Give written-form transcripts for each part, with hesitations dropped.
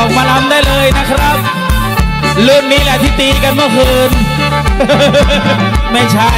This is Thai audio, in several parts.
อกมาลำได้เลยนะครับรุ่นนี้แหละที่ตีกันเมื่อคืน ไม่ใช่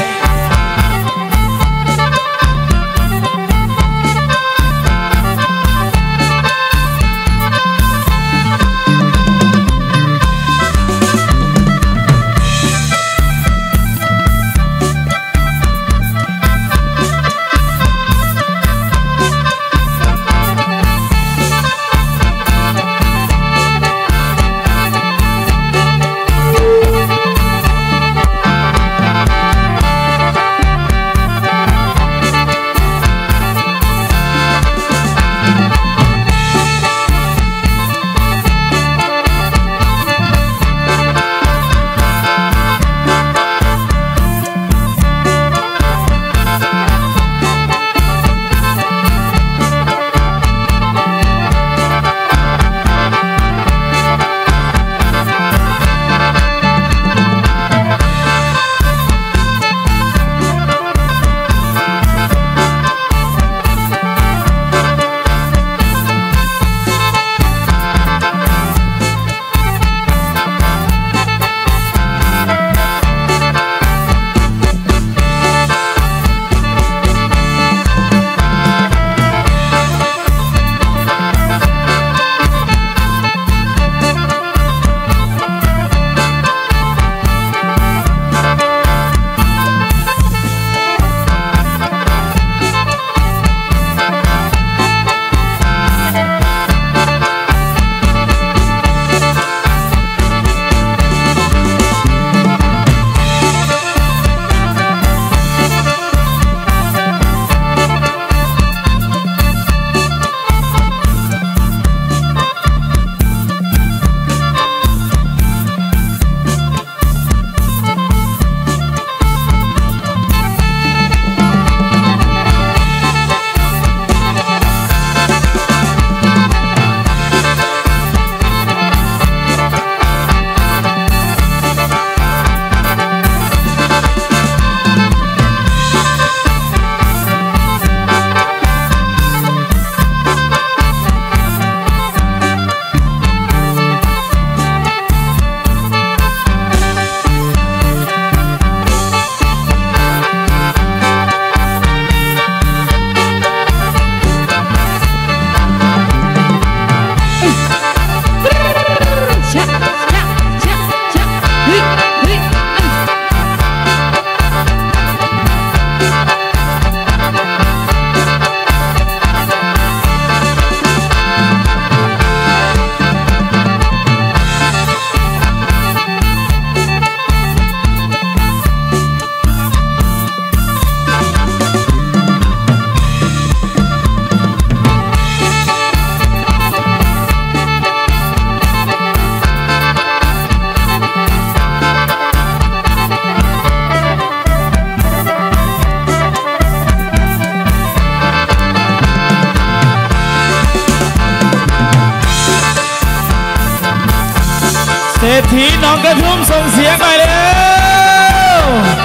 เศรษฐีหนองกระทุ่มส่งเสียงไปแล้ว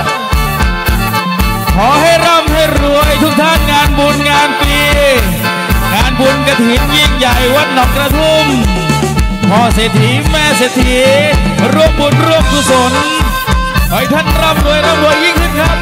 ขอให้ร่ำให้รวยทุกท่านงานบุญงานปีงานบุญกฐินยิ่งใหญ่วัดหนองกระทุ่มพ่อเศรษฐีแม่เศรษฐีร่วมบุญร่วมกุศลขอให้ท่านร่ำรวยยิ่งขึ้นครับ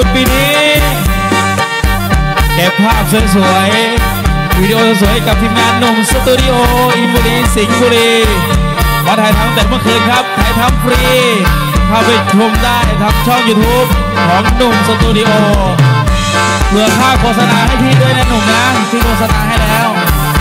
ปีนี้เก็บภาพสวยๆวิดีโอสวยๆกับทีมงานหนุ่มสตูดิโออินบุรีสิงห์บุรีมาถ่ายทำแต่เมื่อคืนครับถ่ายทำฟรีเข้าไปชมได้ทางช่อง YouTube ของหนุ่มสตูดิโอเหลือค่าโฆษณาให้พี่ด้วยนะหนุ่มนะที่โฆษณาให้แล้ว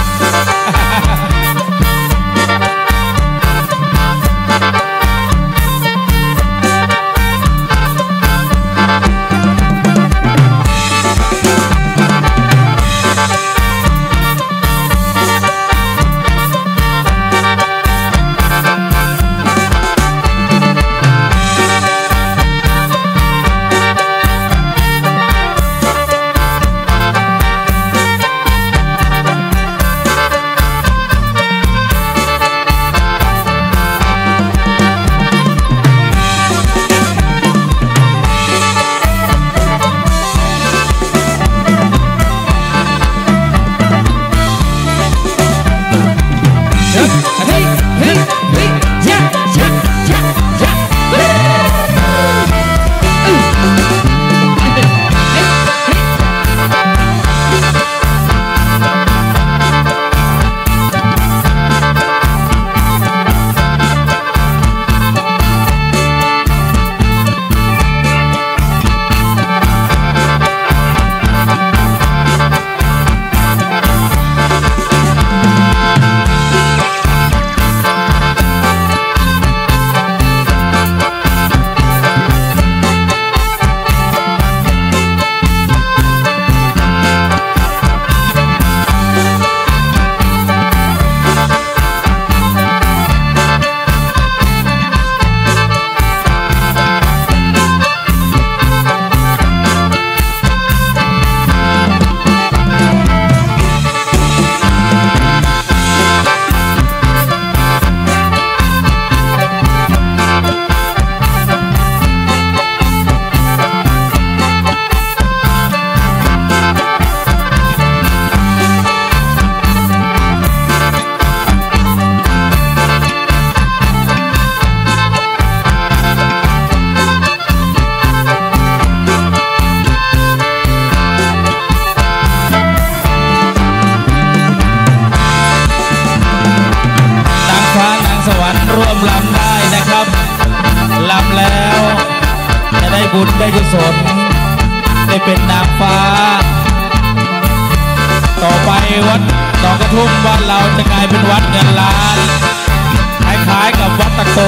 ร่วมลำได้นะครับลำแล้วจะได้บุญได้กุศลได้เป็นนางฟ้าต่อไปวัดหนองกระทุ่มบ้านเราจะกลายเป็นวัดเงินล้านคล้ายๆกับวัดตะโก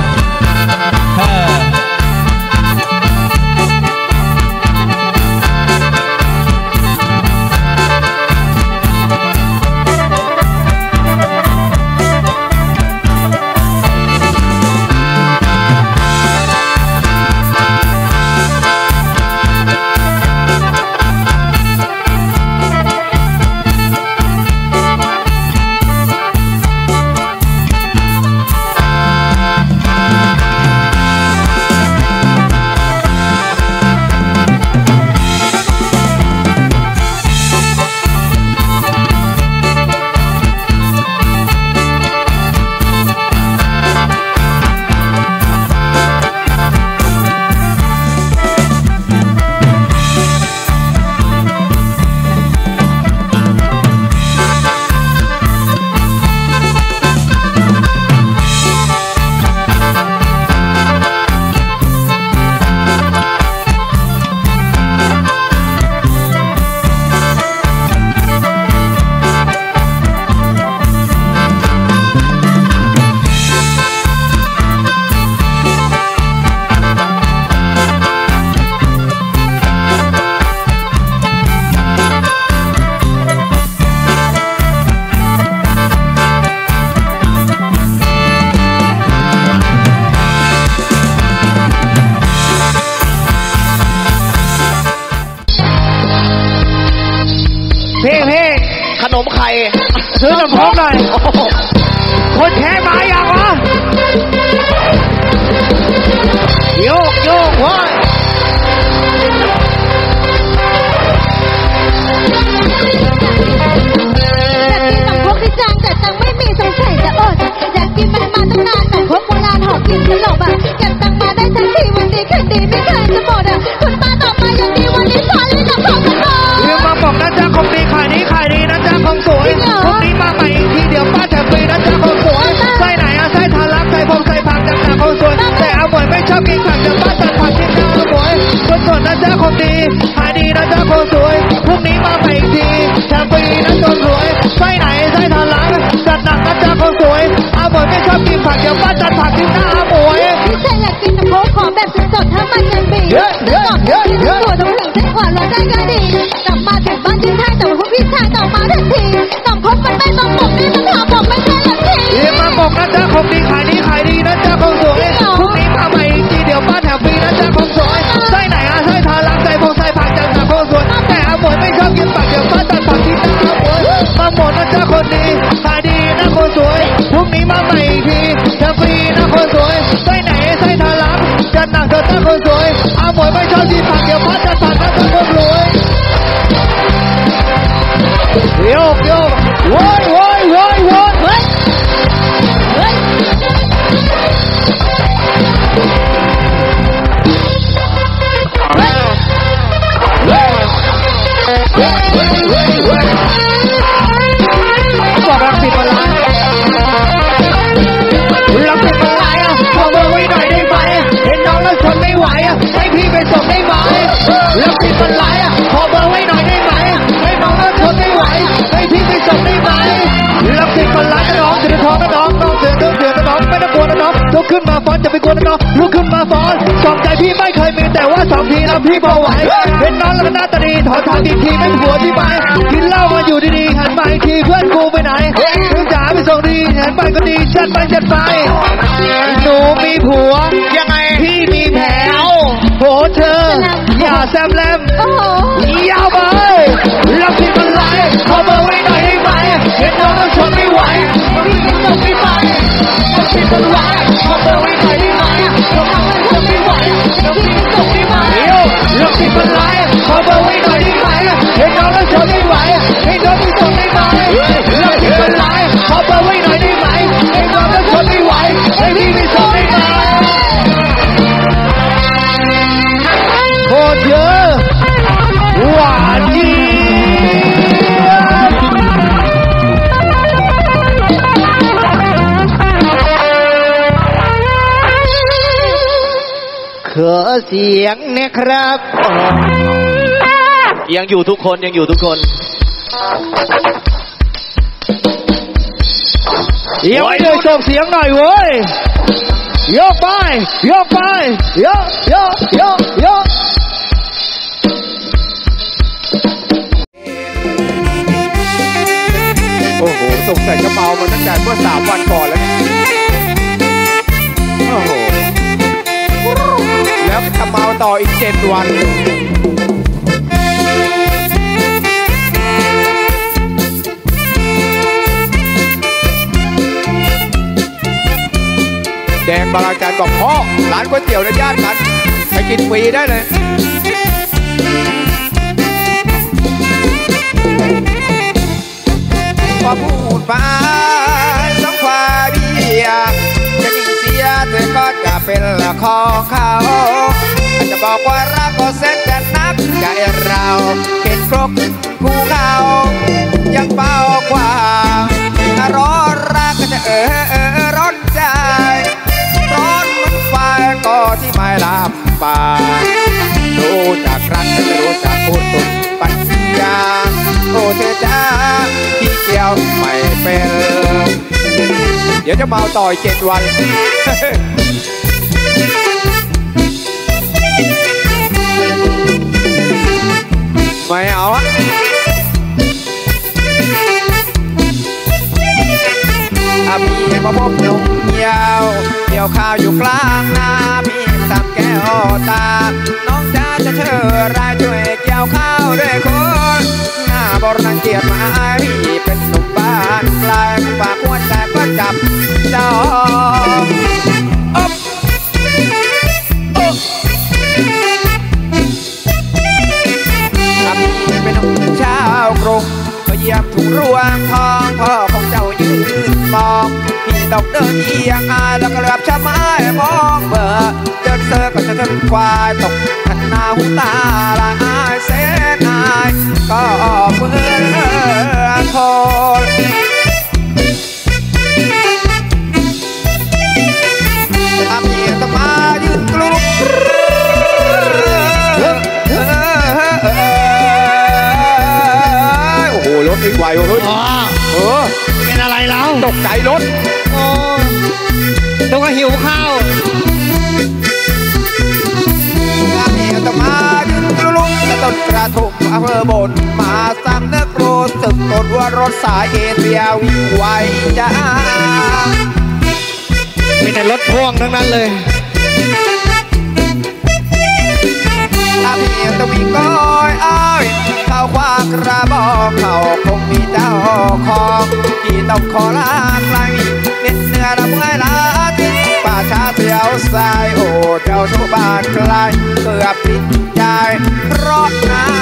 ขนมไข่ซื้อน้ำพกหน่อยคนแท้มาอย่างวะโยกโยกว้ายพวกที่จ้างแต่ตังไม่มีสงสัยจะอดอยากกินมันมาตั้งนานแต่พวกโบราณหอบกินสลบอ่ะเก็บตังมาได้ทันทีวันดีคืนดีไม่เคยจะหมดอ่ะคุณป้าต่อมายังคดีขายดีนะจ๊ะคนสวยพรุ่งนี้มาใหม่อีกทีแถมฟรีนะจนรวยไส้ไหนไส้ทะลักจัดหนักนะจ๊ะคนสวยอาหมวยไม่ชอบกินผักเดี๋ยวป้าจัดผักที่หน้าอาหมวยพี่ชายอยากกินน้ำโค้กขอแบบสดๆถ้ามันยังดีแล้วก่อนที่จะปวดตรงหลังเส้นขวาเราได้ก็ดีกลับมาถึงบ้านที่ท่าแต่ว่าพี่ชายต่อมาทันทีน้ำโค้กมันไม่มาปกนี่ต้องถามผมไม่ใช่หรอกทีมาบอกนะจ๊ะของดีขายดีนะจ๊ะคนสวยพรุ่งนี้มาใหม่อีกทีเดี๋ยวป้าแถมฟรีนะจ๊ะคนสวยไส้ไหนไส้ทะลักไส้พงไส้ผักจัดหนักคนสวยแต่อาหมวยไม่ชอบกินผักเดี๋ยวป้าจัดผักที่หน้าอาหมวยมาหมดนะจ๊ะคนดีขายดีนะคนสวยพรุ่งนี้มาใหม่อีกทีแถมฟรีนะคนสวยไส้ไหนไส้ทะลักจัดหนักเธอจ้าคนสวยอาหมวยไม่ชอบกินผักเดี๋ยวป้าจัดผักนะจ๊ะคนรวยโยกโว้ยบอกรักสิบล้านรักสิบล้านขอเบอร์ไว้หน่อยได้ไหมเห็นน้องแล้วทนไม่ไหวให้พี่ไปส่งได้ไหมรักสิบล้านขอเบอร์ไว้หน่อยได้ไหมให้น้องแล้วทนไม่ไหวให้พี่ไปส่งได้ไหมรักสิบล้านน้องเดือดท้องนะน้องเดือดนะน้องไม่ต้องกลัวนะน้องลุกขึ้นมาฟ้อนจะไปกลัวนะน้องลุกขึ้นมาฟ้อนสองใจพี่ไม่เคยมีแต่ว่าสองทีแล้วพี่พอไหวเห็นน้องแล้วหน้าตาดีถอนทางดีทีไม่หัวที่ไปกินเหล้ามาอยู่ดีๆหันมาอีกทีเพื่อนกูไปไหนถึงจ๋าไปส่งดีหันไปก็ดีจัดไปหนูมีผัวยังไงพี่มีแผลโหเธออย่าแซมแลมยาวไปรักที่มันไหลขอเบอร์ไว้หน่อยได้ไหมเห็นน้องแล้วทนไม่ไหวพี่จะส่งได้ไหมรักที่มันไหลขอเบอร์ไว้หน่อยได้ไหมเห็นน้องแล้วทนไม่ไหวพี่จะส่งได้ไหมรักที่มันไหลขอเบอร์ไว้หน่อยได้ไหมเห็นน้องแล้วทนไม่ไหวให้น้องไปส่งได้ไหมรักที่มันไหลขอเบอร์ไว้หน่อยได้ไหมเห็นน้องแล้วทนไม่ไหวให้พี่ไปส่งได้ไหมโคตรเยอะหวานจีขอเสียงเนี่ยครับยังอยู่ทุกคนยังไม่เลยส่งเสียงหน่อยเว้ยโยกไปโยกโอ้โหสงสัยจะเมามาตั้งแต่เมื่อ3 วันก่อนแล้วโอ้โหแล้วจะเมาต่ออีก7 วันแดงบางอาจารย์บอกพ่อร้านก๋วยเตี๋ยวในย่านกันไปกินฟรีได้เลยพอพูดไปสองฝ่ายเบียจะยิ่งเสียเธอก็จะเป็นละของเขาอาจจะบอกว่ารักก็แสนจะนักใจเราเข็นครกคู่เขายังเบากว่าร้อนรักก็จะร้อนใจร้อนเหมือนไฟก็ที่ไม่ลับปากรู้จักรักแต่ไม่รู้จักพูดตุนปัญญาโอ้เธอจ้าที่เกี่ยวไม่เป็นเดี๋ยวจะเมาต่อย7 วันไม่เอาอะพี่มาพบหนุ่มยาวเกี่ยวข้าวอยู่กลางนาพี่ตามแก้วตาน้องจ้าจะเชิญรายช่วยเกี่ยวข้าวด้วยคนหน้าบรังเกียจมาพี่เป็นหนุ่มบ้านปลายฝากหัวใจก็จับจองพี่เป็นหนุ่มชาวกรุงมาเยี่ยมถุงรวงทองพ่อของเจ้ายืนมองพี่ตกเดินเอียงอายแล้วก็เหลือบชะไม้มองเบอร์เดินเซอร์ก็จะเดินควายตกขันหน้าหูตาละอายเส้นอายก็เมื่อโทษพี่ต้องมายืนกลุ่มรถโอ้ต้องหิวข้าวต้องมายืนลุงจะต้นกระทุ่มอำเภอโบนมาซ้ำเนื้อโกรธสึกตนว่ารถสายเอเชียวิ่งไวจ้ามีแต่รถพ่วงทั้งนั้นเลยถ้าพี่ต้องวิ่งก้อยอ้อยเข้าคว้ากระบอกเขาคงมีเจ้าของที่ต้องขอลาไกลเน็ดเนื้อดำไงลาทิ้งป่าชาเสียวสายโอ้เจ้าทุบ้านไกลเกือบติดใจรอดน้ำ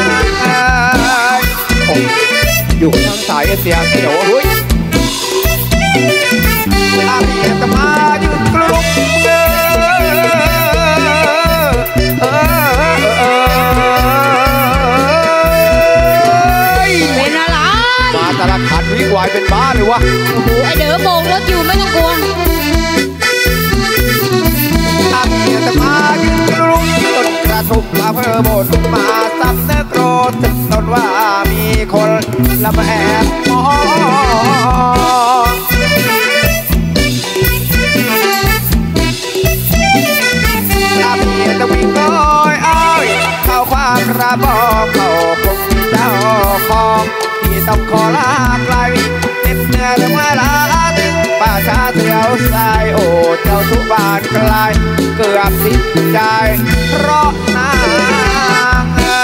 อยู่ทางสายเอเชียเสียวเฮ้ยอาเมียจะมายืนกลุ่มเป็นอะไรมาตลาดขันวิ่งวายเป็นบ้าเลยวะโอ้โหไอเด๋อโบกรถอยู่ไม่ต้องกลัวอาเมียจะมายืนกลุ่มต้นกระทุ่มอำเภอโบนมาซับเนื้อโกรธถึงต้นว่ามีคนละแอบมองอาเมียจะวิ่งก้อยอ้อยเข้าความกระบอกเขาคงมีเจ้าของที่ต้องขอลาไกลเน็บเนื้อถึงเวลาถึงป่าชาเสียวสายโอ้เจ้าทุบ้านไกลเกือบสิ้นใจเพราะนาง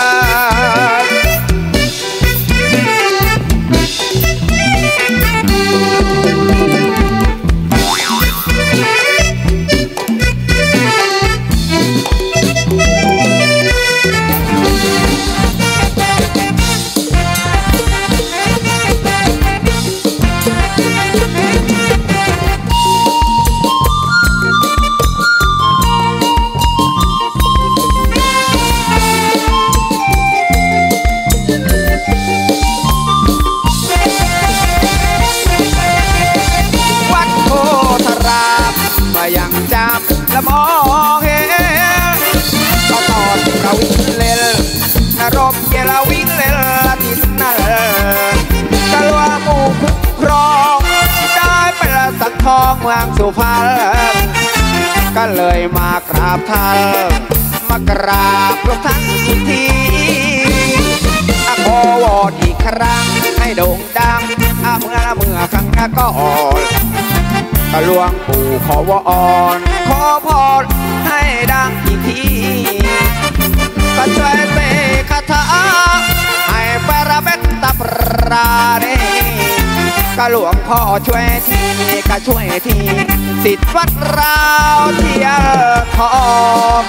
ยังจำและมองเห็นก็ตอนเราวิ่งเล่นรบเยลาวิ่งเล่นดินนั่นกลัวหมู่คุ้มครองได้เป็นสังทองเมืองสุพรรณก็เลยมากราบท่านมากราบหลวงท่านอีกทีขอวอนอีกครั้งให้โด่งดังเมื่อครั้งก่อนหลวงปู่ขอวอนขอพรให้ดังอีกทีก็ช่วยเสกคาถาให้ประเม็ดตะปราเนก็หลวงพ่อช่วยทีก็ช่วยทีสิทธิ์วัดราวเทียทอง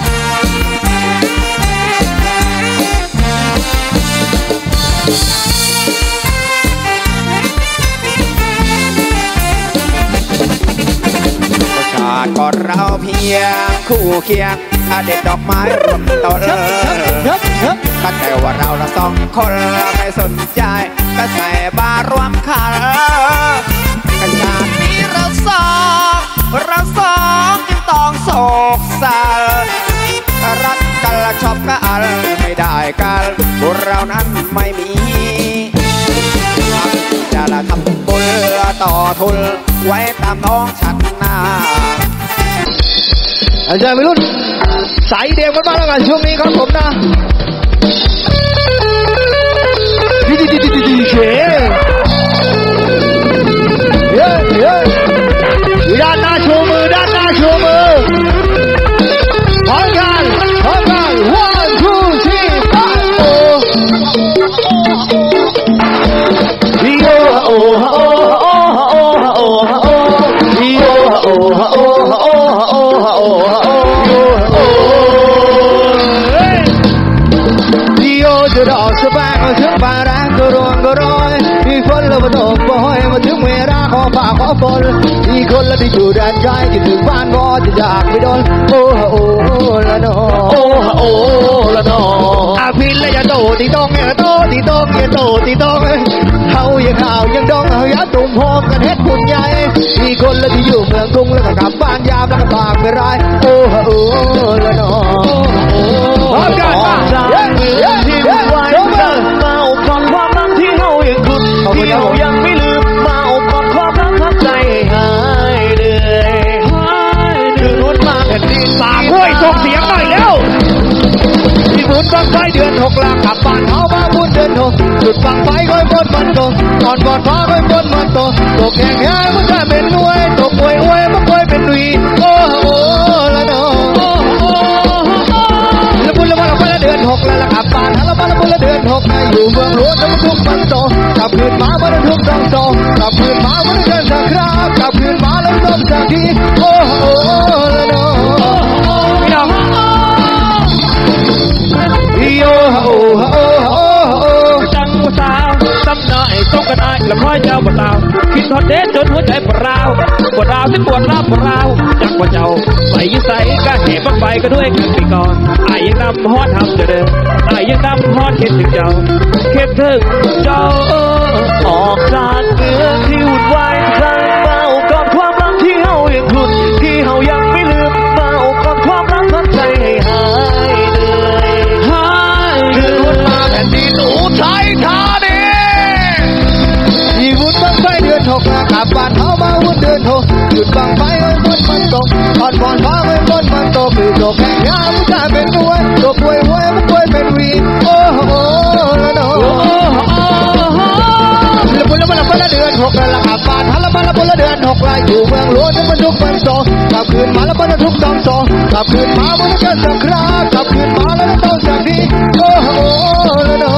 ก่อนเราเพียงคู่เคียงเด็ดดอกไม้รวมต้นก็แต่ว่าเราละสองคนไม่สนใจก็ใส่บารวมขันกันชาตินี้เราสองจึงต้องโศกเศร้ารักกันละชอบกันไม่ได้กันพวกเรานั้นไม่มีจะละทำบุญต่อทุนไว้ตามน้องฉันนาอาจารย์ไม่รุ่นสายเดียวกันมาแล้วกันช่วงนี้ครับผมนะดีเฉยด้านหน้าโชว์มือด้านหน้าโชว์มือพร้อมกัน1 2 3 4 โอ้จะดอกสบายมาถึงป่าร้างก็ร้องก็ร้อยมีฝนแล้วมาตกบ่อยมาถึงเวลาขอฝ่าขอฝนมีคนละที่อยู่ด้านใจคิดถึงบ้านบ่จะอยากไปโดนโอ้ละนอโอ้ละนออาพินและอย่าโตตีตองอย่าโตตีตองอย่าโตตีตองเฮาอย่าข่าวยังดองเฮาอย่าตุ่มหอมกันเฮ็ดบุญใหญ่มีคนละที่อยู่เมืองกรุงแล้วก็กลับบ้านยามแล้วก็ฝากไปรายโอ้ละนอพร้อมกันที่ไว้มาอบกอดความรักที่เฮายังคุ้นที่เฮายังไม่ลืมมาอบกอดความรักทักใจบ้านเขามาบุญเดินโถจุดฟังไฟค่อยบนมันโตตอนบอดฟ้าค่อยบนมันโตตกแข่งแย่มันจะเป็นรวยตกป่วยมันค่อยเป็นวีโอ้โหละโนละบุญละวันละวันละเดือนหกแล้วละขับบ้านละวันละบุญละเดือนหกอยู่เมืองหลวงต้องทุกมันโตกลับคืนมาวันทุกต้องโตกลับคืนมาวันเดินสักครากลับคืนมาแล้วต้องสักทีโอ้โหละโนพี่น้องโอ้โหจังหวะสาวตำหน่อยต้องกระได้ละม้อยเจ้าบ่ดาวคิดทอดเด็ดจนหัวใจปราวปวดราวที่ปวดร้าวปวดราวจักว่าเจ้าใส่ยิ่งใส่ก็เหบังไปก็ด้วยกันไปก่อนไอ้ยังนำฮอดทำเดิมไอ้ยังนำฮอดคิดถึงเจ้าคิดถึงเจ้าออกจากเมืองที่วุ่นวายสั่งเมาก่อนความรักที่เฮายังคุ้นที่เฮายังไม่ลืมเมาก่อนความรักพันใจให้หายคืนวันมาแผ่นดินอุทัยธานีอีวุ้นบังไฟเดือนหกขับบ้านเขามาวุ้นเดือนหกหยุดบังไฟไว้บนมันตกตอนก่อนฟ้าไว้บนมันตกคือตกแข่งยามันจะเป็นรวยตกป่วยมันป่วยเป็นวีโอ้โหละโนละบุญละวันละวันละเดือนหกละขับบ้านละวันละบุญละเดือนหกละอยู่เมืองหลวงทั้งมันทุกมันโตกลับคืนมาแล้วมันทุกต้องโตกลับคืนมามันจะสักครากลับคืนมาแล้วต้องสักทีโอ้โหละโน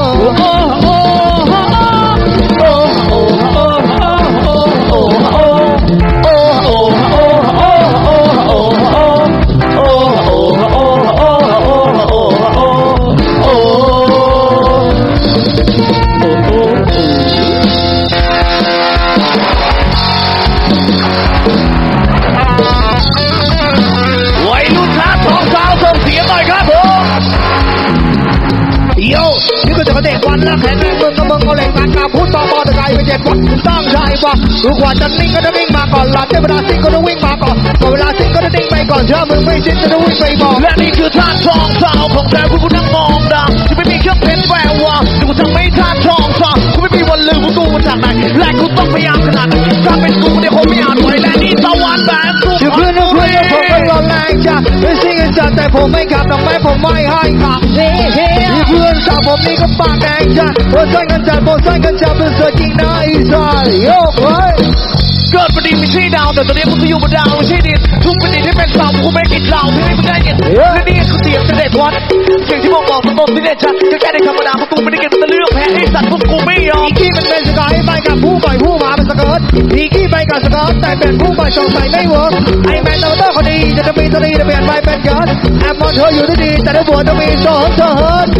เด็กวันละแข่งเมืองกับเมืองเขาเล่นกันกับพูดต่อมอตะไคร้ไปเจ็ดวันตั้งใจว่าทุกวันจะนิ่งก็จะวิ่งมาก่อนหลับเวลาสิ้นก็จะวิ่งมาก่อนพอเวลาสิ้นก็จะนิ่งไปก่อนเชื่อมึงไม่สิ้นก็จะวิ่งไปบอกและนี่คือท่าทองสาวของแท้ผู้นั่งมองดังจะไม่มีเครื่องเพชรแวววาวกูจะไม่ท่าทองสาวกูไม่มีวันลืมกูมาจากไหนและกูต้องพยายามขนาดนั้นถ้าเป็นกูเนี่ยคงไม่อาจไหวและนี่ตะวันแบนกูเพื่อนผมก็ร้อนแรงจ้ะไม่ซิ่งกันจัดแต่ผมไม่ขับดอกไม้ผมไม่ให้ขับเพื่อนสาวผมนี่ก็ปากแดงจ้ะโอ้ยกันจัดโอ้ยกันจัดเป็นเสือจริงนะอีสานโย่เฮ้ยเกิดประเด็นไม่ใช่ดาวแต่ตอนนี้กูจะอยู่บนดาวไม่ใช่ดินทุกประเด็นที่เป็นสาวกูไม่กินเหล้าพี่ไม่ได้ยินและนี่คือเสียงเด็ดวัดเสียงที่บอกตรงที่เด็ดชัดจะแค่ได้ธรรมดาเพราะกูไม่ได้กินแต่เรื่องแพ้ไอ้สัตว์พวกกูไม่ยอมอีกี้มันเป็นสกายไปกับผู้ปล่อยผู้มาเป็นสกัดอีกี้ไปกับสกัดแต่เป็นผู้ปล่อยสงสัยไม่เวิร์กไอ้แมนตัวโตคนดีจะมีตัวดีจะเปลี่ยนไปเป็นยอดแอบมองเธออยู่ดีแต่ในบัวต้องมีโซ่เธอ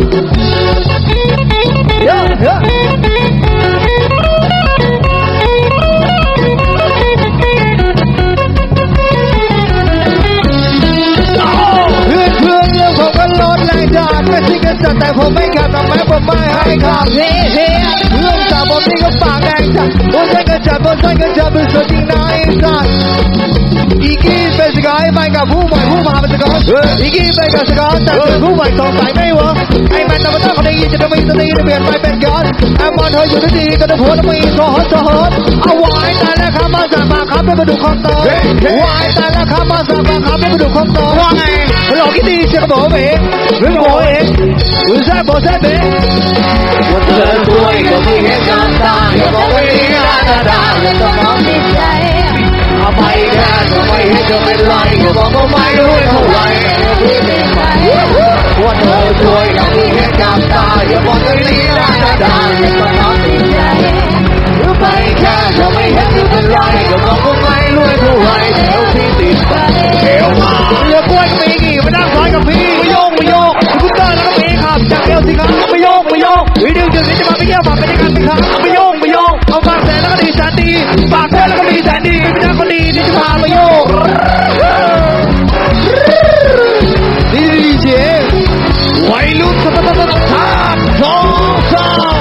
เยอะเรื่องผมก็ลดแรงจานไม่ซิ่งกันจัดแต่ผมไม่ขับทำไมผมไม่ให้ขับเรื่องจากผมนี่ก็ปากแดงจัดผมใช้กันจัดเป็นสุดจริงนะไอ้สัตว์อีกี้เป็นสกายไปกับผู้ใหม่ผู้มาเป็นสกายอีกี้ไปกับสกายแต่เป็นผู้ใหม่สงสัยไม่เวิร์กไอ้แมนตัวโตคนนี้จะมีตัวดีจะเปลี่ยนไปเป็นยอดแอมมอนเธออยู่ดีก็จะโผล่มีโซ่เอาไว้แต่ละคำมาสั่งมาครับไม่มาดูคำตอบไว้แต่ละคำมาสั่งมาครับไม่มาดูคำตอบว่าไงหลอกกี่ดีเชื่อกับผมเองหรือผมเองหรือใช่ผมใช่เองวันเดินด้วยก็ไม่เห็นกันตาอย่าบอกว่าดีนะดาอย่าต้องน้องติดใจเอาไปแค่ก็ไม่เห็นจะเป็นไรอย่าบอกว่าไม่รู้เท่าไรที่เป็นไปวันเดินด้วยก็ไม่เห็นกันตาอย่าบอกว่าดีนะดาอย่าต้องน้องติดใจเอาไปแค่ก็ไม่เห็นจะเป็นไรอย่าบอกว่าไม่รู้เท่าไรเดี๋ยวที่ติดไปเดี๋ยวมาเรือกล้วยก็มีกี่ไปนั่งซ้อนกับพี่ไม่โยกคุณเตอร์แล้วก็มีครับจากเอวสิครับไม่โยกวิดีโอจุดนี้จะมาไปเยี่ยมมาไปด้วยกันสิครับไม่โยกเอาปากแสนแล้วก็ดีแสนดีปากแสนแล้วก็มีแสนดีไม่ได้คนดีที่จะพามาโยกดีเจวัยรุ่นท่าทองสาว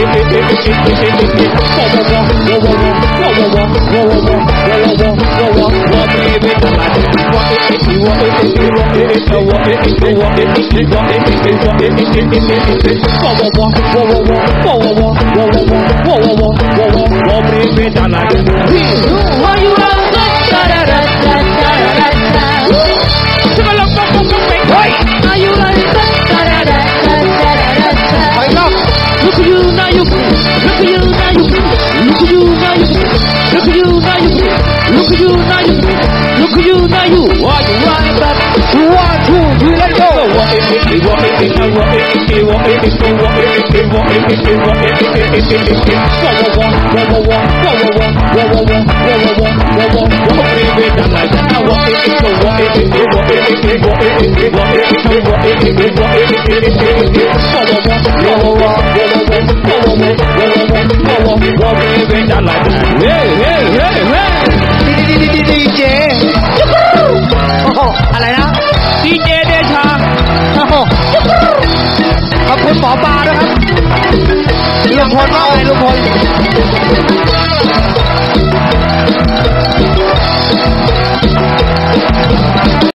What